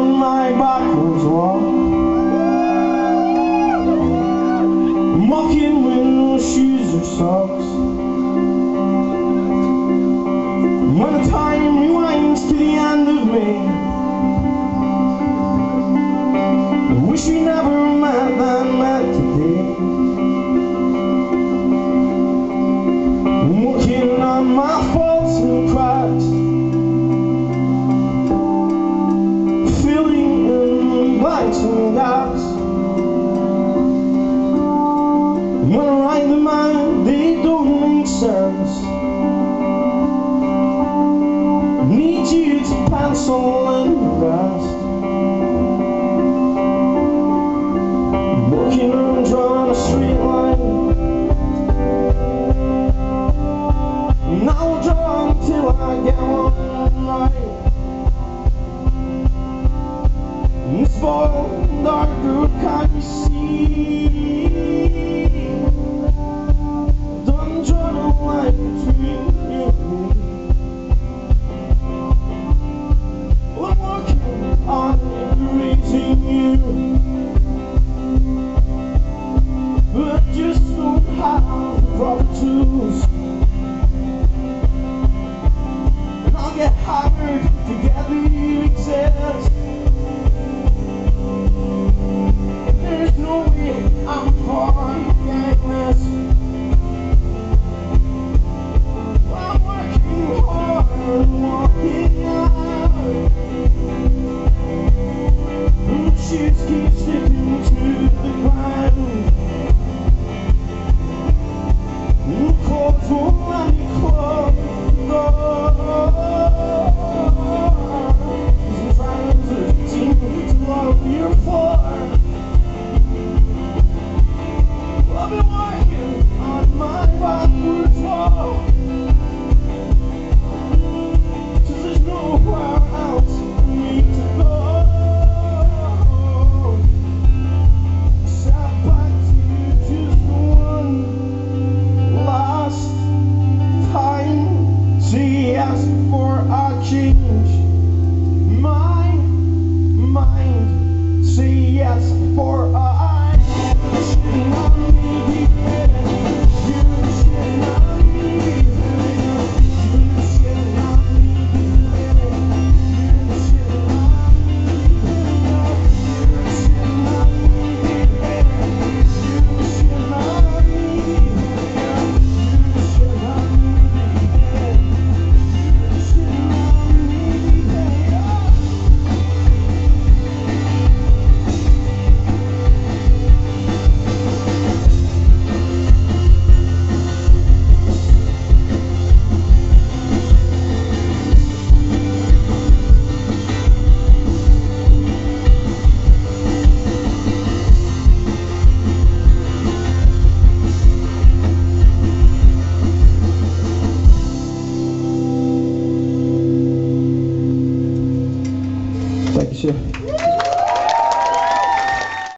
on my backwards walk, walking with no shoes or socks. When the time rewinds to the end of May, I wish we never met than met today. Working on my faults and cracks, filling in blanks and gaps. When I write them out, they don't make sense. Need you to pencil in the rest. Working on drawing a straight line, and I'll draw until I get one right. And this spoiled dark girl, can't you see? Done drawn a line between you and me. I'm working on erasing you, but I just don't have the proper tools. And I'll get hired together you exist. There's no way I'm forgetting this. I'm working hard and walking out, and the shoes keep sticking to the ground. And the clothes won't let me close the door. I'm trying to teach to love your floor. I've been working on my backwards walk, 'cause there's nowhere else for me to go, except back to you just one last time. So you ask for a change,